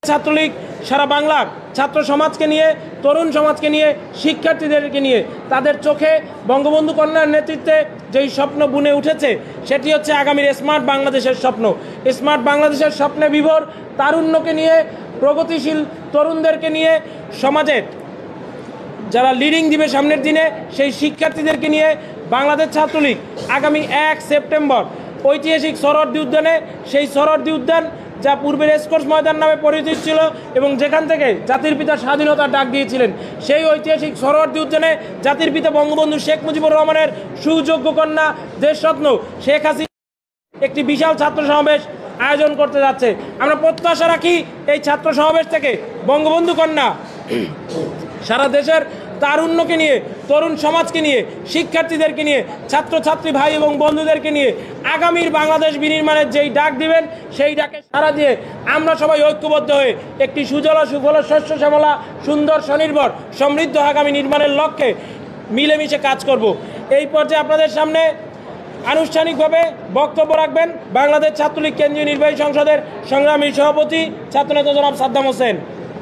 ছাত্রলীগ সারা বাংলার ছাত্র সমাজকে নিয়ে, তরুণ সমাজকে নিয়ে, শিক্ষার্থীদেরকে নিয়ে তাদের চোখে বঙ্গবন্ধু কন্যার নেতৃত্বে যেই স্বপ্ন বুনে উঠেছে সেটি হচ্ছে আগামীর স্মার্ট বাংলাদেশের স্বপ্ন। স্মার্ট বাংলাদেশের স্বপ্নে বিভোর তারুণ্যকে নিয়ে, প্রগতিশীল তরুণদেরকে নিয়ে, সমাজের যারা লিডিং দিবে সামনের দিনে সেই শিক্ষার্থীদেরকে নিয়ে বাংলাদেশ ছাত্রলীগ আগামী 1 সেপ্টেম্বর ঐতিহাসিক সরোয়ার্দী উদ্যানে, সেই সরোয়ার্দী উদ্যান যা পূর্বে রেসকোর্স ময়দান নামে পরিচিত ছিল এবং যেখান থেকে জাতির পিতা স্বাধীনতার ডাক দিয়েছিলেন, সেই ঐতিহাসিক সরোয়ার্দী উদ্যানে জাতির পিতা বঙ্গবন্ধু শেখ মুজিবুর রহমানের সুযোগ্য কন্যা দেশরত্ন শেখ হাসিনা একটি বিশাল ছাত্র সমাবেশ আয়োজন করতে যাচ্ছে। আমরা প্রত্যাশা রাখি এই ছাত্র সমাবেশ থেকে বঙ্গবন্ধু কন্যা সারা দেশের তারুণ্যকে নিয়ে, তরুণ সমাজকে নিয়ে, শিক্ষার্থীদেরকে নিয়ে, ছাত্রছাত্রী ভাই এবং বন্ধুদেরকে নিয়ে আগামীর বাংলাদেশ বিনির্মাণের যেই ডাক দিবেন সেই ডাকে সাড়া দিয়ে আমরা সবাই ঐক্যবদ্ধ হয়ে একটি সুজলা সুফলা শস্য শ্যামলা সুন্দর স্বনির্ভর সমৃদ্ধ আগামী নির্মাণের লক্ষ্যে মিলেমিশে কাজ করব। এই পর্যায়ে আপনাদের সামনে আনুষ্ঠানিকভাবে বক্তব্য রাখবেন বাংলাদেশ ছাত্রলীগ কেন্দ্রীয় নির্বাহী সংসদের সংগ্রামী সভাপতি ছাত্রনেতা জনাব সাদ্দাম হোসেন।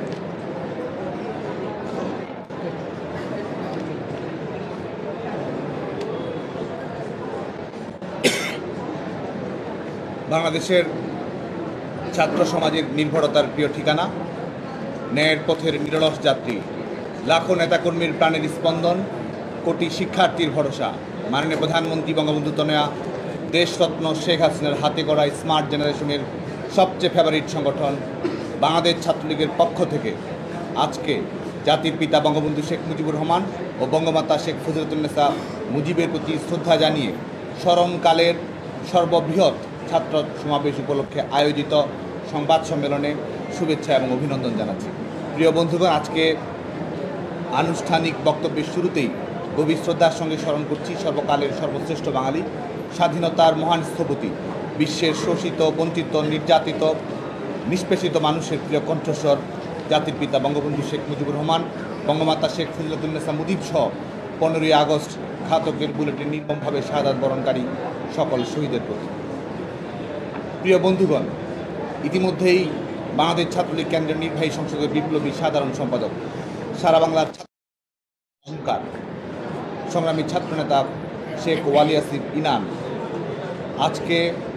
বাংলাদেশের ছাত্র সমাজের নির্ভরতার প্রিয় ঠিকানা, ন্যায়ের পথের নিরলস যাত্রী, লাখো নেতাকর্মীর প্রাণের স্পন্দন, কোটি শিক্ষার্থীর ভরসা, মাননীয় প্রধানমন্ত্রী বঙ্গবন্ধু কন্যা দেশরত্ন শেখ হাসিনার হাতে গড়া স্মার্ট জেনারেশনের সবচেয়ে ফেভারিট সংগঠন বাংলাদেশ ছাত্রলীগের পক্ষ থেকে আজকে জাতির পিতা বঙ্গবন্ধু শেখ মুজিবুর রহমান ও বঙ্গমাতা শেখ ফজিলাতুন্নেসা মুজিবের প্রতি শ্রদ্ধা জানিয়ে স্মরণকালের সর্ববৃহৎ ছাত্র সমাবেশ উপলক্ষে আয়োজিত সংবাদ সম্মেলনে শুভেচ্ছা এবং অভিনন্দন জানাচ্ছি। প্রিয় বন্ধুগণ, আজকে আনুষ্ঠানিক বক্তব্যের শুরুতেই গভীর শ্রদ্ধার সঙ্গে স্মরণ করছি সর্বকালের সর্বশ্রেষ্ঠ বাঙালি, স্বাধীনতার মহান স্থপতি, বিশ্বের শোষিত, বঞ্চিত, নির্যাতিত, নিষ্পেষিত মানুষের প্রিয় কণ্ঠস্বর জাতির পিতা বঙ্গবন্ধু শেখ মুজিবুর রহমান, বঙ্গমাতা শেখ ফজিলাতুন্নেসা মুজিব সহ 15ই আগস্ট ঘাতকের বুলেটে নির্মমভাবে শাহাদাত বরণকারী সকল শহীদের প্রতি। প্রিয় বন্ধুগণ, ইতিমধ্যেই বাংলাদেশ ছাত্রলীগ কেন্দ্রীয় নির্বাহী সংসদের বিপ্লবী সাধারণ সম্পাদক, সারা বাংলার অহংকার, সংগ্রামী ছাত্রনেতা শেখ ওয়ালিয়াসিফ ইনাম আজকে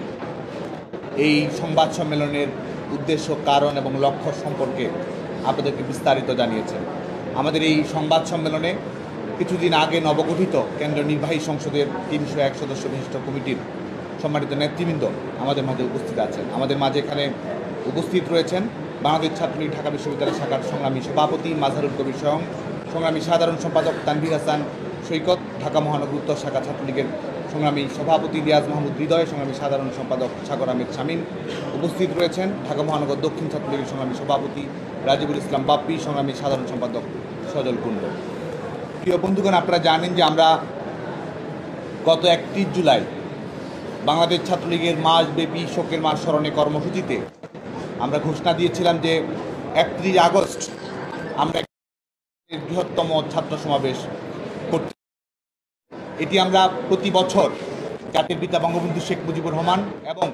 এই সংবাদ সম্মেলনের উদ্দেশ্য, কারণ এবং লক্ষ্য সম্পর্কে আপনাদেরকে বিস্তারিত জানিয়েছেন। আমাদের এই সংবাদ সম্মেলনে কিছুদিন আগে নবগঠিত কেন্দ্রীয় নির্বাহী সংসদের 301 সদস্য বিশিষ্ট কমিটির সম্মানিত নেতৃবৃন্দ আমাদের মাঝে উপস্থিত আছেন। আমাদের মাঝে এখানে উপস্থিত রয়েছেন বাংলাদেশ ছাত্রলীগ ঢাকা বিশ্ববিদ্যালয় শাখার সংগ্রামী সভাপতি মাঝহারুল কবির স্বয়ং, সংগ্রামী সাধারণ সম্পাদক তানভীর হাসান সৈকত, ঢাকা মহানগর উত্তর শাখা ছাত্রলীগের সংগ্রামী সভাপতি রিয়াজ মাহমুদ হৃদয়, সংগ্রামী সাধারণ সম্পাদক সাগর আহমেদ শামীম। উপস্থিত রয়েছেন ঢাকা মহানগর দক্ষিণ ছাত্রলীগের সংগ্রামী সভাপতি রাজিবুল ইসলাম বাপ্পি, সংগ্রামী সাধারণ সম্পাদক সজল কুণ্ড। প্রিয় বন্ধুগণ, আপনারা জানেন যে আমরা গত 31 জুলাই বাংলাদেশ ছাত্রলীগের মাসব্যাপী শোকের মাস স্মরণে কর্মসূচিতে আমরা ঘোষণা দিয়েছিলাম যে 31 আগস্ট আমরা বৃহত্তম ছাত্র সমাবেশ করতে। এটি আমরা প্রতি বছর জাতির পিতা বঙ্গবন্ধু শেখ মুজিবুর রহমান এবং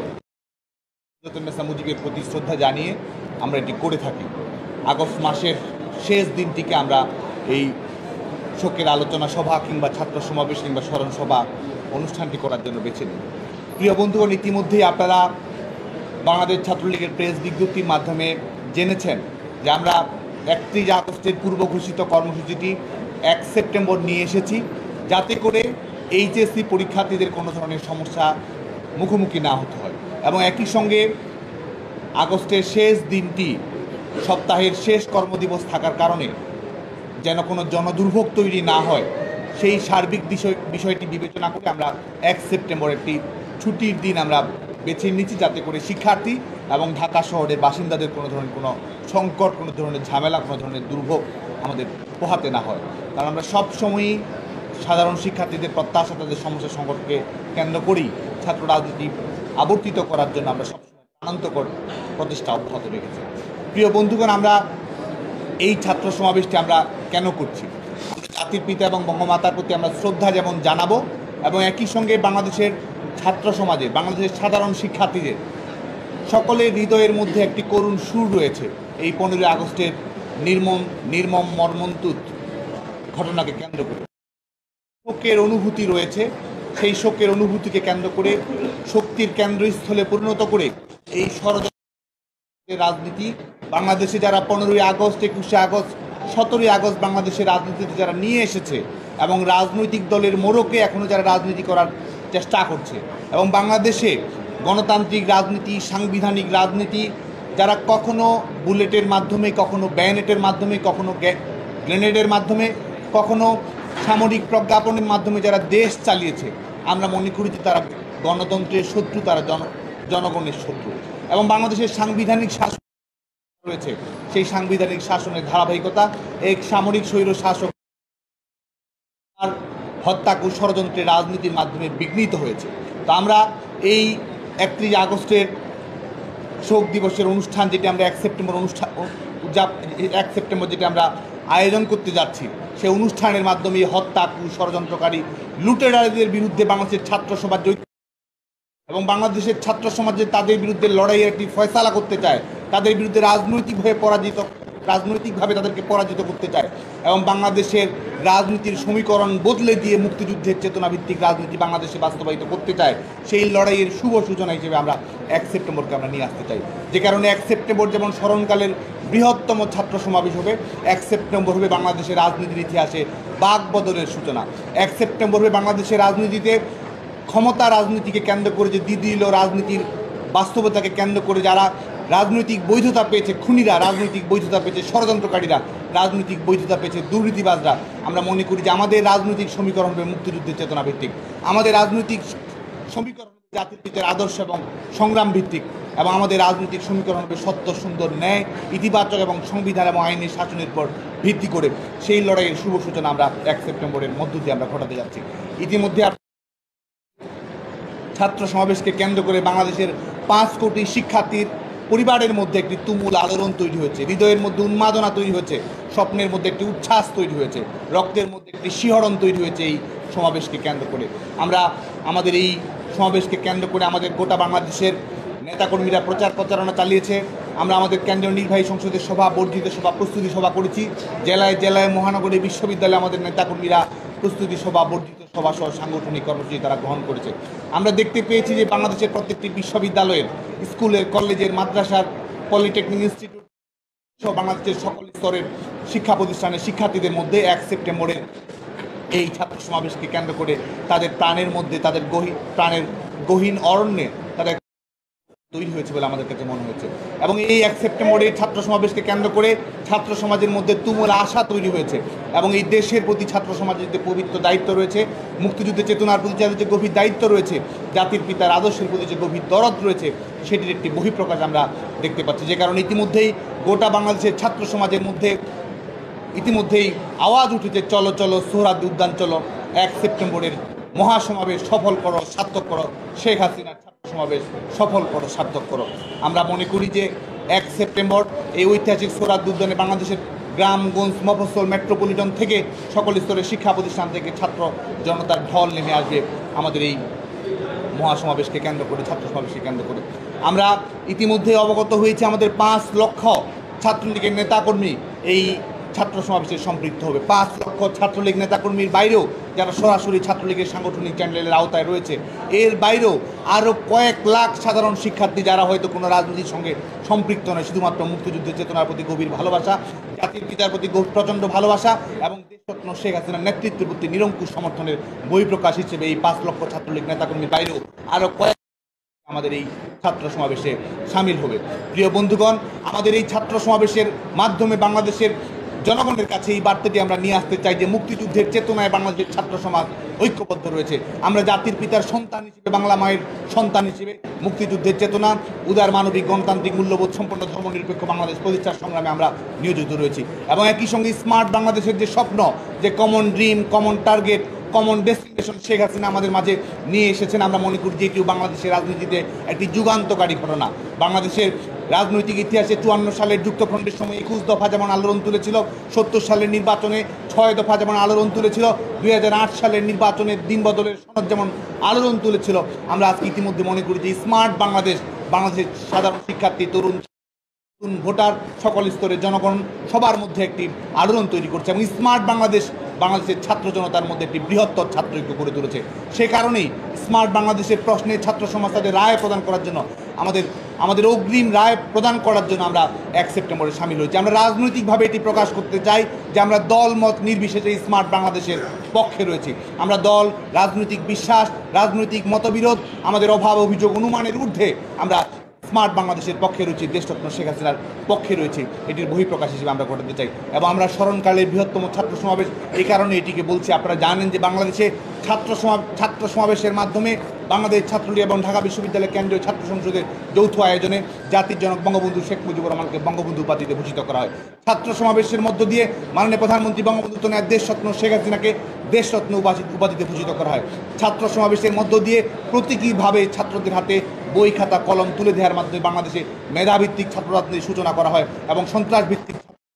মুজিবের প্রতি শ্রদ্ধা জানিয়ে আমরা এটি করে থাকি। আগস্ট মাসের শেষ দিনটিকে আমরা এই শোকের আলোচনা সভা কিংবা ছাত্র সমাবেশ কিংবা স্মরণ সভা অনুষ্ঠানটি করার জন্য বেছে নিই। প্রিয় বন্ধুগণ, ইতিমধ্যেই আপনারা বাংলাদেশ ছাত্রলীগের প্রেস বিজ্ঞপ্তির মাধ্যমে জেনেছেন যে আমরা 31 আগস্টের পূর্ব ঘোষিত কর্মসূচিটি 1 সেপ্টেম্বর নিয়ে এসেছি, যাতে করে এইচএসসি পরীক্ষার্থীদের কোনো ধরনের সমস্যা মুখোমুখি না হতে হয় এবং একই সঙ্গে আগস্টের শেষ দিনটি সপ্তাহের শেষ কর্মদিবস থাকার কারণে যেন কোনো জনদুর্ভোগ তৈরি না হয় সেই সার্বিক বিষয়টি বিবেচনা করে আমরা 1 সেপ্টেম্বর একটি ছুটির দিন আমরা বেছে নিচ্ছি, যাতে করে শিক্ষার্থী এবং ঢাকা শহরের বাসিন্দাদের কোনো ধরনের কোনো সংকট, কোনো ধরনের ঝামেলা, কোনো ধরনের দুর্ভোগ আমাদের পোহাতে না হয়। কারণ আমরা সবসময়ই সাধারণ শিক্ষার্থীদের প্রত্যাশা, তাদের সমস্যা সংকটকে কেন্দ্র করেই ছাত্র রাজনীতি আবর্তিত করার জন্য আমরা সবসময় প্রাণান্তকর প্রচেষ্টা অব্যাহত রেখেছি। প্রিয় বন্ধুগণ, আমরা এই ছাত্র সমাবেশটি আমরা কেন করছি? জাতির পিতা এবং বঙ্গমাতার প্রতি আমরা শ্রদ্ধা যেমন জানাবো এবং একই সঙ্গে বাংলাদেশের ছাত্র সমাজে, বাংলাদেশের সাধারণ শিক্ষার্থীদের সকলের হৃদয়ের মধ্যে একটি করুণ সুর রয়েছে, এই 15ই আগস্টের নির্মম মর্মন্তুদ ঘটনাকে কেন্দ্র করে শোকের অনুভূতি রয়েছে। সেই শোকের অনুভূতিকে কেন্দ্র করে শক্তির কেন্দ্রস্থলে পরিণত করে এই ষড়যন্ত্রের রাজনীতি বাংলাদেশে যারা 15ই আগস্ট, 21শে আগস্ট, 17ই আগস্ট বাংলাদেশের রাজনীতিতে যারা নিয়ে এসেছে এবং রাজনৈতিক দলের মোড়কে এখনও যারা রাজনীতি করার চেষ্টা করছে এবং বাংলাদেশে গণতান্ত্রিক রাজনীতি, সাংবিধানিক রাজনীতি যারা কখনো বুলেটের মাধ্যমে, কখনো ব্যানেটের মাধ্যমে, কখনো গ্রেনেডের মাধ্যমে, কখনো সামরিক প্রজ্ঞাপনের মাধ্যমে যারা দেশ চালিয়েছে, আমরা মনে করি যে তারা গণতন্ত্রের শত্রু, তারা জনগণের শত্রু। এবং বাংলাদেশের সাংবিধানিক শাসন রয়েছে, সেই সাংবিধানিক শাসনের ধারাবাহিকতা এক সামরিক স্বৈর শাসক আর হত্যা ষড়যন্ত্রের রাজনীতির মাধ্যমে বিঘ্নিত হয়েছে। তো আমরা এই 31 আগস্টের শোক দিবসের অনুষ্ঠান, যেটি আমরা 1 সেপ্টেম্বর যেটি আমরা আয়োজন করতে যাচ্ছি, সেই অনুষ্ঠানের মাধ্যমে হত্যা ষড়যন্ত্রকারী লুটেরাদের বিরুদ্ধে বাংলাদেশের ছাত্র সমাজ এবং বাংলাদেশের ছাত্র সমাজে তাদের বিরুদ্ধে লড়াইয়ের একটি ফয়সালা করতে চায়, তাদের বিরুদ্ধে রাজনৈতিকভাবে তাদেরকে পরাজিত করতে চায় এবং বাংলাদেশের রাজনীতির সমীকরণ বদলে দিয়ে মুক্তিযুদ্ধের চেতনাভিত্তিক রাজনীতি বাংলাদেশে বাস্তবায়িত করতে চায়। সেই লড়াইয়ের শুভ সূচনা হিসেবে আমরা 1 সেপ্টেম্বরকে আমরা নিয়ে আসতে চাই। যে কারণে 1 সেপ্টেম্বর যেমন স্মরণকালের বৃহত্তম ছাত্র সমাবেশ হবে, 1 সেপ্টেম্বর হবে বাংলাদেশের রাজনীতির ইতিহাসে বাক বদলের সূচনা। 1 সেপ্টেম্বর হবে বাংলাদেশের রাজনীতিতে ক্ষমতা রাজনীতিকে কেন্দ্র করে যে দ্বিদলীয় রাজনীতির বাস্তবতাকে কেন্দ্র করে যারা রাজনৈতিক বৈধতা পেয়েছে, খুনিরা রাজনৈতিক বৈধতা পেয়েছে, ষড়যন্ত্রকারীরা রাজনৈতিক বৈধতা পেয়েছে, দুর্নীতিবাজরা, আমরা মনে করি যে আমাদের রাজনৈতিক সমীকরণ হবে মুক্তিযুদ্ধের চেতনা ভিত্তিক, আমাদের রাজনৈতিক সমীকরণ হবে জাতির পিতার আদর্শ এবং সংগ্রাম ভিত্তিক, এবং আমাদের রাজনৈতিক সমীকরণ হবে সত্য, সুন্দর, ন্যায়, ইতিবাচক এবং সংবিধান এবং আইনের শাসনের উপর ভিত্তি করে। সেই লড়াইয়ের শুভ সূচনা আমরা 1 সেপ্টেম্বরের মধ্য দিয়ে আমরা ঘটাতে যাচ্ছি। ইতিমধ্যে ছাত্র সমাবেশকে কেন্দ্র করে বাংলাদেশের 5 কোটি শিক্ষার্থীর পরিবারের মধ্যে একটি তুমুল আলোড়ন তৈরি হয়েছে, হৃদয়ের মধ্যে উন্মাদনা তৈরি হয়েছে, স্বপ্নের মধ্যে একটি উচ্ছ্বাস তৈরি হয়েছে, রক্তের মধ্যে একটি শিহরণ তৈরি হয়েছে এই সমাবেশকে কেন্দ্র করে। আমরা আমাদের এই সমাবেশকে কেন্দ্র করে আমাদের গোটা বাংলাদেশের নেতাকর্মীরা প্রচারণা চালিয়েছে। আমরা আমাদের কেন্দ্রীয় নির্বাহী সংসদের সভা, বর্ধিত সভা, প্রস্তুতি সভা করেছি। জেলায় জেলায়, মহানগরে, বিশ্ববিদ্যালয়ে আমাদের নেতাকর্মীরা প্রস্তুতি সভা, বর্ধিত সভা সহ সাংগঠনিক কর্মসূচি তারা গ্রহণ করেছে। আমরা দেখতে পেয়েছি যে বাংলাদেশের প্রত্যেকটি বিশ্ববিদ্যালয়ের, স্কুলের, কলেজের, মাদ্রাসার, পলিটেকনিক ইনস্টিটিউট সহ বাংলাদেশের সকল স্তরের শিক্ষা প্রতিষ্ঠানের শিক্ষার্থীদের মধ্যে 1 সেপ্টেম্বরের এই ছাত্র সমাবেশকে কেন্দ্র করে তাদের প্রাণের মধ্যে, তাদের প্রাণের গহীন অরণ্যে তাদের তৈরি হয়েছে বলে আমাদের কাছে মনে হয়েছে। এবং এই 1 সেপ্টেম্বরের ছাত্র সমাবেশকে কেন্দ্র করে ছাত্র সমাজের মধ্যে তুমুল আশা তৈরি হয়েছে এবং এই দেশের প্রতি ছাত্র সমাজের যে পবিত্র দায়িত্ব রয়েছে, মুক্তিযুদ্ধের চেতনার প্রতি যাদের যে গভীর দায়িত্ব রয়েছে, জাতির পিতার আদর্শের প্রতি যে গভীর দরদ রয়েছে, সেটির একটি বহিঃপ্রকাশ আমরা দেখতে পাচ্ছি। যে কারণে ইতিমধ্যেই গোটা বাংলাদেশের ছাত্র সমাজের মধ্যে ইতিমধ্যেই আওয়াজ উঠেছে, চলো চলো সোহরাওয়ার্দী উদ্যান চলো, 1 সেপ্টেম্বরের মহাসমাবেশ সফল করো, সার্থক করো, শেখ হাসিনার ছাত্র সমাবেশ সফল করো, সার্থক করো। আমরা মনে করি যে 1 সেপ্টেম্বর এই ঐতিহাসিক সোহরাওয়ার্দী উদ্যানে বাংলাদেশের গ্রামগঞ্জ, মফস্বল, মেট্রোপলিটন থেকে সকল স্তরের শিক্ষা প্রতিষ্ঠান থেকে ছাত্র জনতার ঢল নেমে আসবে আমাদের এই মহাসমাবেশকে কেন্দ্র করে, ছাত্র সমাবেশকে কেন্দ্র করে। আমরা ইতিমধ্যে অবগত হয়েছি আমাদের 5 লক্ষ ছাত্রলীগের নেতাকর্মী এই ছাত্র সমাবেশে সম্পৃক্ত হবে। 5 লক্ষ ছাত্রলীগ নেতাকর্মীর বাইরেও যারা সরাসরি ছাত্রলীগের সাংগঠনিক চ্যানেলের আওতায় রয়েছে, এর বাইরেও আরও কয়েক লাখ সাধারণ শিক্ষার্থী যারা হয়তো কোনো রাজনীতির সঙ্গে সম্পৃক্ত নয়, শুধুমাত্র মুক্তিযুদ্ধের চেতনার প্রতি গভীর ভালোবাসা, জাতির পিতার প্রতি প্রচণ্ড ভালোবাসা এবং দেশরত্ন শেখ হাসিনার নেতৃত্বের প্রতি নিরঙ্কুশ সমর্থনের বহিঃপ্রকাশ হিসেবে এই 5 লক্ষ ছাত্রলীগ নেতাকর্মীর বাইরেও আরও কয়েক আমাদের এই ছাত্র সমাবেশে সামিল হবে। প্রিয় বন্ধুগণ, আমাদের এই ছাত্র সমাবেশের মাধ্যমে বাংলাদেশের জনগণের কাছে এই বার্তাটি আমরা নিয়ে আসতে চাই যে মুক্তিযুদ্ধের চেতনায় বাংলাদেশের ছাত্র সমাজ ঐক্যবদ্ধ রয়েছে। আমরা জাতির পিতার সন্তান হিসেবে, বাংলা মায়ের সন্তান হিসেবে মুক্তিযুদ্ধের চেতনা, উদার মানবিক গণতান্ত্রিক মূল্যবোধ সম্পন্ন ধর্মনিরপেক্ষ বাংলাদেশ প্রতিষ্ঠার সংগ্রামে আমরা নিয়োজিত রয়েছি এবং একই সঙ্গে স্মার্ট বাংলাদেশের যে স্বপ্ন, যে common dream, common target, common destination Sheikh Hasina আমাদের মাঝে নিয়ে এসেছেন, আমরা মনে করি যে এটিও বাংলাদেশের রাজনীতিতে একটি যুগান্তকারী ঘটনা। বাংলাদেশের রাজনৈতিক ইতিহাসে 54 সালের যুক্তফ্রন্টের সময় 21 দফা যেমন আলোড়ন তুলেছিল, 70 সালের নির্বাচনে 6 দফা যেমন আলোড়ন তুলেছিল, 2008 সালের নির্বাচনে দিন বদলের সনদ যেমন আলোড়ন তুলেছিল, আমরা আজকে ইতিমধ্যে মনে করি যে স্মার্ট বাংলাদেশের সাধারণ শিক্ষার্থী, তরুণ ভোটার, সকল স্তরের জনগণ সবার মধ্যে একটি আলোড়ন তৈরি করছে এবং স্মার্ট বাংলাদেশের ছাত্র জনতার মধ্যে একটি বৃহত্তর ছাত্র ঐক্য গড়ে তুলেছে। সে কারণেই স্মার্ট বাংলাদেশের প্রশ্নে ছাত্র সমাজ তাদের রায় প্রদান করার জন্য আমাদের অগ্রিম রায় প্রদান করার জন্য আমরা 1 সেপ্টেম্বরে সামিল হয়েছি। আমরা রাজনৈতিকভাবে এটি প্রকাশ করতে চাই যে আমরা দল মত নির্বিশেষে স্মার্ট বাংলাদেশের পক্ষে রয়েছি। আমরা দল, রাজনৈতিক বিশ্বাস, রাজনৈতিক মতবিরোধ, আমাদের অভাব অভিযোগ অনুমানের ঊর্ধ্বে আমরা স্মার্ট বাংলাদেশের পক্ষে রয়েছে, দেশরত্ন শেখ হাসিনার পক্ষে রয়েছে, এটির বহিঃপ্রকাশ হিসেবে আমরা ঘটাতে চাই। এবং আমরা স্মরণকালের বৃহত্তম ছাত্র সমাবেশ এই কারণে এটিকে বলছি, আপনারা জানেন যে বাংলাদেশে ছাত্র সমাবেশের মাধ্যমে বাংলাদেশ ছাত্রলীগ এবং ঢাকা বিশ্ববিদ্যালয় কেন্দ্রীয় ছাত্র সংসদের যৌথ আয়োজনে জাতির জনক বঙ্গবন্ধু শেখ মুজিবুর রহমানকে বঙ্গবন্ধু উপাধিতে ভূষিত করা হয়। ছাত্র সমাবেশের মধ্য দিয়ে মাননীয় প্রধানমন্ত্রী বঙ্গবন্ধু দেশরত্ন শেখ হাসিনাকে দেশরত্ন উপাধিতে ভূষিত করা হয়। ছাত্র সমাবেশের মধ্য দিয়ে প্রতীকীভাবে ছাত্রদের হাতে বই খাতা কলম তুলে দেওয়ার মাধ্যমে বাংলাদেশে মেধাভিত্তিক ছাত্র রাজনীতির সূচনা করা হয় এবং সন্ত্রাস ভিত্তিক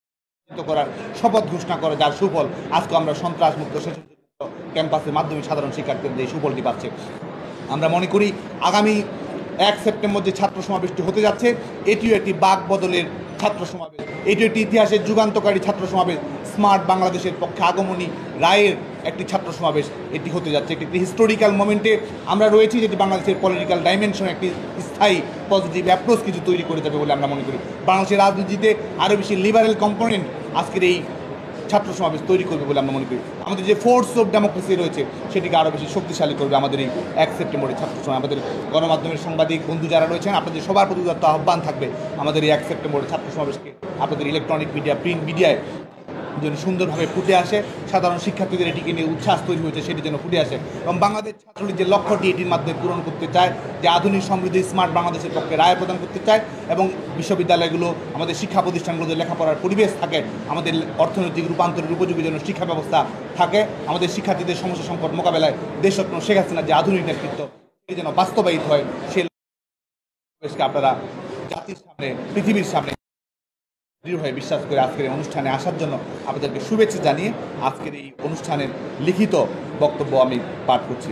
করার শপথ ঘোষণা করে, যার সুফল আজকে আমরা সন্ত্রাস মুক্ত ক্যাম্পাসের মাধ্যমে সাধারণ শিক্ষার্থীদের এই সুফলটি পাচ্ছে। আমরা মনে করি আগামী 1 সেপ্টেম্বর যে ছাত্র সমাবেশটি হতে যাচ্ছে এটিও একটি বাক বদলের ছাত্র সমাবেশ, এটিও একটি ইতিহাসের যুগান্তকারী ছাত্র সমাবেশ, স্মার্ট বাংলাদেশের পক্ষে আগমনী রায়ের একটি ছাত্র সমাবেশ এটি হতে যাচ্ছে। একটি হিস্টোরিক্যাল মোমেন্টে আমরা রয়েছি, যেটি বাংলাদেশের পলিটিক্যাল ডাইমেনশন একটি স্থায়ী পজিটিভ অ্যাপ্রোচ কিছু তৈরি করে যাবে বলে আমরা মনে করি। বাংলাদেশের রাজনীতিতে আরও বেশি লিবারেল কম্পোনেন্ট আজকের এই ছাত্র সমাবেশ তৈরি করবে বলে আমরা মনে করি। আমাদের যে ফোর্স অফ ডেমোক্রেসি রয়েছে সেটিকে আরও বেশি শক্তিশালী করবে আমাদের এই 1 সেপ্টেম্বরের ছাত্র সমাবেশ। আমাদের গণমাধ্যমের সাংবাদিক বন্ধু যারা রয়েছেন, আপনাদের সবার প্রতি আহ্বান থাকবে আমাদের এই 1 সেপ্টেম্বরের ছাত্র সমাবেশকে আপনাদের ইলেকট্রনিক মিডিয়া, প্রিন্ট মিডিয়ায় যেন সুন্দরভাবে ফুটে আসে, সাধারণ শিক্ষার্থীদের এটিকে নিয়ে উচ্ছ্বাস তৈরি হয়েছে সেটি যেন ফুটে আসে এবং বাংলাদেশ ছাত্রলীগ যে লক্ষ্যটি এটির মাধ্যমে পূরণ করতে চায়, যে আধুনিক সমৃদ্ধ স্মার্ট বাংলাদেশের পক্ষে রায় প্রদান করতে চায় এবং বিশ্ববিদ্যালয়গুলো, আমাদের শিক্ষা প্রতিষ্ঠানগুলোতে লেখাপড়ার পরিবেশ থাকে, আমাদের অর্থনৈতিক রূপান্তরের উপযোগী যেন শিক্ষা ব্যবস্থা থাকে, আমাদের শিক্ষার্থীদের সমস্যা সংকট মোকাবেলায় দেশরত্ন শেখ হাসিনার যে আধুনিক নেতৃত্ব সেটি যেন বাস্তবায়িত হয়, সেই আপনারা জাতির সামনে, পৃথিবীর সামনে দৃঢ়ভাবে বিশ্বাস করে আজকের এই অনুষ্ঠানে আসার জন্য আপনাদেরকে শুভেচ্ছা জানিয়ে আজকের এই অনুষ্ঠানের লিখিত বক্তব্য আমি পাঠ করছি।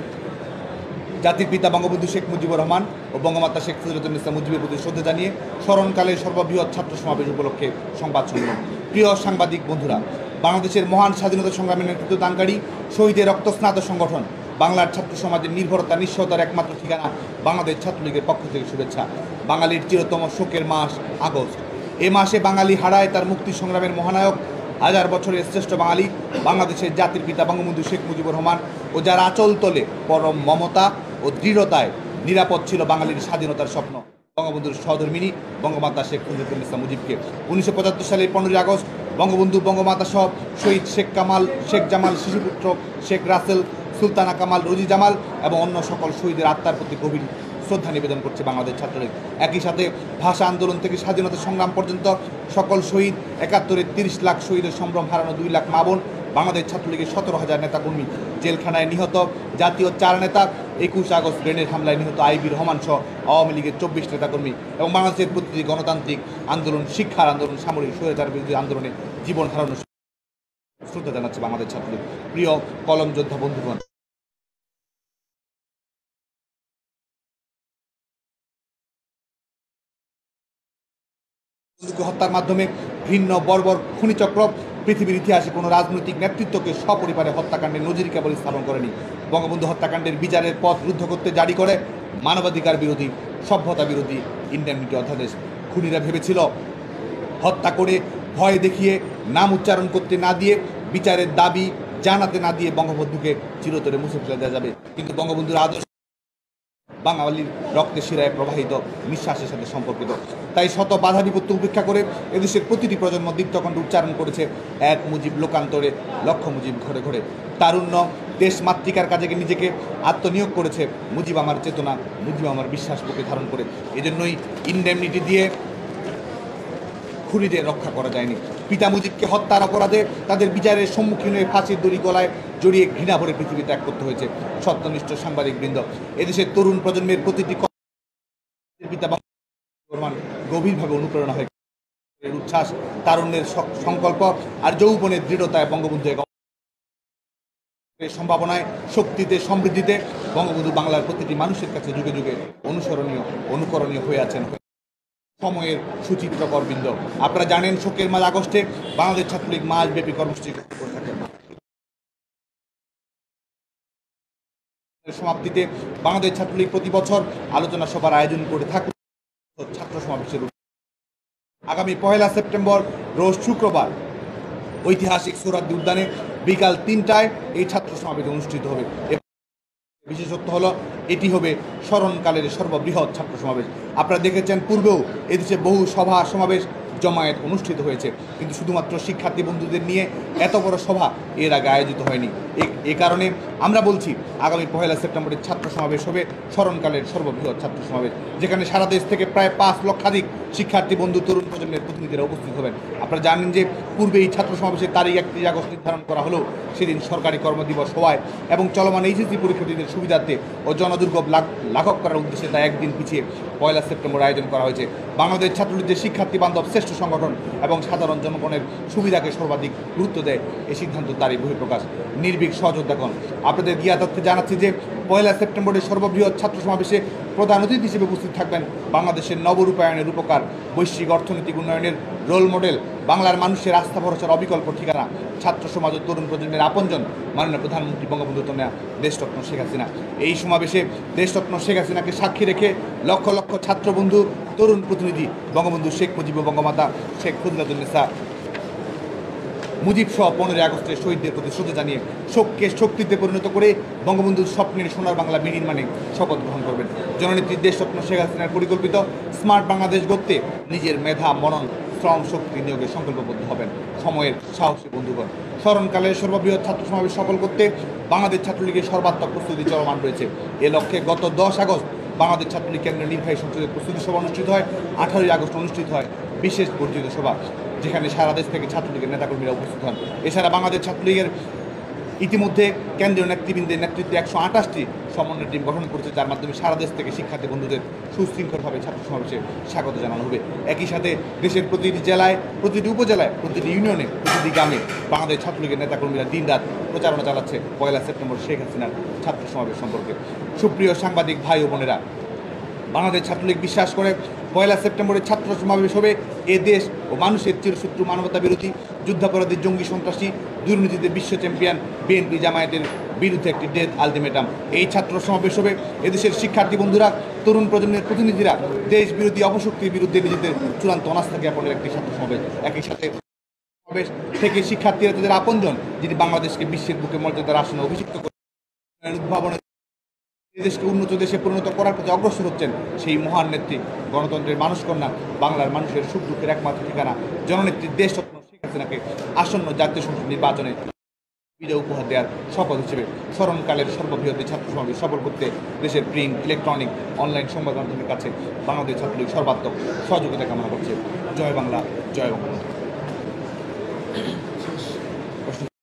জাতির পিতা বঙ্গবন্ধু শেখ মুজিবুর রহমান ও বঙ্গমাতা শেখ মুজিবুর মুজিবের প্রতি শ্রদ্ধা জানিয়ে স্মরণকালের সর্ববৃহৎ ছাত্র সমাবেশ উপলক্ষে সংবাদ শুনলেন। প্রিয় সাংবাদিক বন্ধুরা, বাংলাদেশের মহান স্বাধীনতা সংগ্রামের নেতৃত্ব দানকারী শহীদের রক্তস্নাত সংগঠন বাংলার ছাত্র সমাজের নির্ভরতা নিশ্চয়তার একমাত্র ঠিকানা বাংলাদেশ ছাত্রলীগের পক্ষ থেকে শুভেচ্ছা। বাঙালির চিরতম শোকের মাস আগস্ট। এ মাসে বাঙালি হারায় তার মুক্তি সংগ্রামের মহানায়ক, হাজার বছরের শ্রেষ্ঠ বাঙালি, বাংলাদেশের জাতির পিতা বঙ্গবন্ধু শেখ মুজিবুর রহমান, ও যার আঁচল তলে পরম মমতা ও দৃঢ়তায় নিরাপদ ছিল বাঙালির স্বাধীনতার স্বপ্ন, বঙ্গবন্ধুর সহধর্মিনী বঙ্গমাতা শেখ মুজিবকে। 1975 সালের 15 আগস্ট বঙ্গবন্ধু, বঙ্গমাতা সহ শহীদ শেখ কামাল, শেখ জামাল শিশুপুত্র, শেখ রাসেল, সুলতানা কামাল, রোজি জামাল এবং অন্য সকল শহীদের আত্মার প্রতি গভীর শ্রদ্ধা নিবেদন করছে বাংলাদেশ ছাত্রলীগ। একই সাথে ভাষা আন্দোলন থেকে স্বাধীনতা সংগ্রাম পর্যন্ত সকল শহীদ, 71-এর 30 লাখ শহীদের সম্ভ্রম হারানো 2 লাখ মা বোন, বাংলাদেশ ছাত্রলীগের 17,000 নেতাকর্মী জেলখানায় নিহত, জাতীয় 4 নেতা, 21 আগস্ট গ্রেনেড হামলায় নিহত আইবি রহমান সহ আওয়ামী লীগের 24 নেতাকর্মী এবং বাংলাদেশের প্রতিটি গণতান্ত্রিক আন্দোলন, শিক্ষার আন্দোলন, সামরিক স্বৈরাচার বিরোধী আন্দোলনে জীবন হারানো শ্রদ্ধা জানাচ্ছে বাংলাদেশ ছাত্রলীগ। প্রিয় কলম যোদ্ধা বন্ধুগণ, হত্যার মাধ্যমে ঘৃণ্য বর্বর খুনিচক্র পৃথিবীর ইতিহাসে কোনো রাজনৈতিক নেতৃত্বকে সপরিবারে হত্যাকাণ্ডের নজির কেবল স্থাপন করেনি, বঙ্গবন্ধু হত্যাকাণ্ডের বিচারের পথ রুদ্ধ করতে জারি করে মানবাধিকার বিরোধী, সভ্যতা বিরোধী ইন্ডেমনিটি অধ্যাদেশ। খুনিরা ভেবেছিল হত্যা করে, ভয় দেখিয়ে, নাম উচ্চারণ করতে না দিয়ে, বিচারের দাবি জানাতে না দিয়ে বঙ্গবন্ধুকে চিরতরে মুছে ফেলে দেওয়া যাবে, কিন্তু বঙ্গবন্ধুর আদর্শ বাঙালির রক্তে শিরায় প্রবাহিত, নিঃশ্বাসের সাথে সম্পর্কিত। তাই শত বাধা বিপত্তি উপেক্ষা করে এদেশের প্রতিটি প্রজন্ম দীপ্তকণ্ঠে উচ্চারণ করেছে এক মুজিব লোকান্তরে, লক্ষ মুজিব ঘরে ঘরে। তারুণ্য দেশ মাতৃকার কাজে নিজেকে আত্মনিয়োগ করেছে, মুজিব আমার চেতনা, মুজিব আমার বিশ্বাস বুকে ধারণ করে। এজন্যই ইন্ডেমনিটি দিয়ে খুনিদের রক্ষা করা যায়নি। পিতা মুজিবকে হত্যার অপরাধে তাদের বিচারের সম্মুখীন হয়ে ফাঁসির দড়ি গলায় জড়িয়ে ঘৃণা ভরে পৃথিবী ত্যাগ করতে হয়েছে সত্যনিষ্ঠ সাংবাদিকবৃন্দ। এদেশের তরুণ প্রজন্মের প্রতিটি পিতা গভীরভাবে অনুপ্রেরণা হয়ে উচ্ছ্বাস, তারুণ্যের সংকল্প আর যৌবনের দৃঢ়তায় বঙ্গবন্ধু সম্ভাবনায়, শক্তিতে, সমৃদ্ধিতে বঙ্গবন্ধু বাংলার প্রতিটি মানুষের কাছে যুগে যুগে অনুসরণীয়, অনুকরণীয় হয়ে আছেন। সময়ের সুচিত্রকরবৃন্দ। আপনারা জানেন শোকের মাস আগস্টে বাংলাদেশ ছাত্রলীগ মাসব্যাপী কর্মসূচি করে থাকেন। সমাপ্তিতে বাংলাদেশ ছাত্রলীগ প্রতি বছর আলোচনা সভার আয়োজন করে থাকে ছাত্র সমাবেশের। আগামী 1 সেপ্টেম্বর রোজ শুক্রবার ঐতিহাসিক সোহরাওয়ার্দী উদ্যানে বিকাল 3টায় এই ছাত্র সমাবেশ অনুষ্ঠিত হবে। বিশেষত্ব হলো এটি হবে স্মরণকালের সর্ববৃহৎ ছাত্র সমাবেশ। আপনারা দেখেছেন পূর্বেও এদেশে বহু সভা সমাবেশ জমায়েত অনুষ্ঠিত হয়েছে, কিন্তু শুধুমাত্র শিক্ষার্থী বন্ধুদের নিয়ে এত বড় সভা এর আগে আয়োজিত হয়নি। এ কারণে আমরা বলছি আগামী 1 সেপ্টেম্বরের ছাত্র সমাবেশ হবে স্মরণকালের সর্ববৃহৎ ছাত্র সমাবেশ, যেখানে সারা দেশ থেকে প্রায় 5 লক্ষাধিক শিক্ষার্থী বন্ধু তরুণ প্রজন্মের প্রতিনিধিরা উপস্থিত হবেন। আপনারা জানেন যে পূর্বে এই ছাত্র সমাবেশের তারিখ 31 আগস্ট নির্ধারণ করা হলেও সেদিন সরকারি কর্মদিবস হওয়ায় এবং চলমান এইচএসসি পরীক্ষার্থীদের সুবিধার্থে ও জনদুর্ভোগ লাঘব করার উদ্দেশ্যে তা একদিন পিছিয়ে 1 সেপ্টেম্বর আয়োজন করা হয়েছে। বাংলাদেশ ছাত্রলীগের শিক্ষার্থী বান্ধব শ্রেষ্ঠ সংগঠন এবং সাধারণ জনগণের সুবিধাকে সর্বাধিক গুরুত্ব দেয় এই সিদ্ধান্ত তারই বহিঃপ্রকাশ। নির্ভীক সহযোদ্ধা দেখুন, আপনাদের জ্ঞাতার্থে জানাচ্ছি যে 1 সেপ্টেম্বরের সর্ববৃহৎ ছাত্র সমাবেশে প্রধান অতিথি হিসেবে উপস্থিত থাকবেন বাংলাদেশের নবরূপায়ণের রূপকার, বৈশ্বিক অর্থনৈতিক উন্নয়নের রোল মডেল, বাংলার মানুষের আস্থা ভরসার অবিকল্প ঠিকানা, ছাত্র সমাজ ও তরুণ প্রজন্মের আপনজন মাননীয় প্রধানমন্ত্রী বঙ্গবন্ধু কন্যা দেশরত্ন শেখ হাসিনা। এই সমাবেশে দেশরত্ন শেখ হাসিনাকে সাক্ষী রেখে লক্ষ লক্ষ ছাত্রবন্ধু, তরুণ প্রতিনিধি, বঙ্গবন্ধু শেখ মুজিব ও বঙ্গমাতা শেখ ফজিলাতুন্নেসা মুজিব সহ 15 আগস্টের শহীদদের প্রতি শ্রদ্ধা জানিয়ে শোককে শক্তিতে পরিণত করে বঙ্গবন্ধুর স্বপ্নের সোনার বাংলা বিনির্মাণে শপথ গ্রহণ করবেন। জননেত্রী দেশরত্ন শেখ হাসিনার পরিকল্পিত স্মার্ট বাংলাদেশ গড়তে নিজের মেধা, মনন, শ্রম, শক্তি নিয়োগে সংকল্পবদ্ধ হবেন সময়ের সাহসী বন্ধুগণ। স্মরণকালের সর্ববৃহৎ ছাত্র সমাবেশ সফল করতে বাংলাদেশ ছাত্রলীগের সর্বাত্মক প্রস্তুতি চলমান রয়েছে। এ লক্ষ্যে গত 10 আগস্ট বাংলাদেশ ছাত্রলীগ কেন্দ্রীয় নির্বাহী সংসদের প্রস্তুতি সভা অনুষ্ঠিত হয়। 18 আগস্ট অনুষ্ঠিত হয় বিশেষ বর্ধিত সভা, যেখানে সারা দেশ থেকে ছাত্রলীগের নেতাকর্মীরা উপস্থিত হন। এছাড়া বাংলাদেশ ছাত্রলীগের ইতিমধ্যে কেন্দ্রীয় নেতৃবৃন্দের নেতৃত্বে 128টি সমন্বয় টিম গঠন করেছে, যার মাধ্যমে সারা দেশ থেকে শিক্ষার্থী বন্ধুদের সুশৃঙ্খলভাবে ছাত্র সমাবেশে স্বাগত জানানো হবে। একই সাথে দেশের প্রতিটি জেলায়, প্রতিটি উপজেলায়, প্রতিটি ইউনিয়নে, প্রতিটি গ্রামে বাংলাদেশ ছাত্রলীগের নেতাকর্মীরা দিনরাত প্রচারণা চালাচ্ছে 1 সেপ্টেম্বর শেখ হাসিনার ছাত্র সমাবেশ সম্পর্কে। সুপ্রিয় সাংবাদিক ভাই ও বোনেরা, বাংলাদেশ ছাত্রলীগ বিশ্বাস করে 1 সেপ্টেম্বরের ছাত্র সমাবেশ হবে এ দেশ ও মানুষের চিরশত্রু, মানবতা বিরোধী, যুদ্ধাপরাধী, জঙ্গি, সন্ত্রাসী, দুর্নীতিতে বিশ্ব চ্যাম্পিয়ন বিএনপি জামায়াতের বিরুদ্ধে একটি ডেথ আলটিমেটাম। এই ছাত্র সমাবেশ হবে এদেশের শিক্ষার্থী বন্ধুরা, তরুণ প্রজন্মের প্রতিনিধিরা দেশ বিরোধী অপশক্তির বিরুদ্ধে নিজেদের চূড়ান্ত অনাস্থা জ্ঞাপনের একটি ছাত্র সমাবেশ। একই সাথে সমাবেশ থেকে শিক্ষার্থীরা তাদের আপনজন, যিনি বাংলাদেশকে বিশ্বের বুকে মর্যাদার আসনে অভিষিক্ত করে উদ্ভাবনের দেশকে উন্নত দেশে পরিণত করার পথে অগ্রসর হচ্ছেন সেই মহান নেত্রী, গণতন্ত্রের মানুষকন্যা, বাংলার মানুষের সুখ দুঃখের একমাত্র ঠিকানা জননেত্রী দেশরত্ন শেখ হাসিনাকে আসন্ন জাতীয় সংসদ নির্বাচনে বিজয় উপহার দেওয়ার শপথ হিসেবে স্মরণকালের সর্ববৃহৎ ছাত্র সমাবেশ সফল করতে দেশের প্রিন্ট, ইলেকট্রনিক, অনলাইন সংবাদ মাধ্যমের কাছে বাংলাদেশ ছাত্রলীগ সর্বাত্মক সহযোগিতা কামনা করছে। জয় বাংলা, জয় বঙ্গবন্ধু।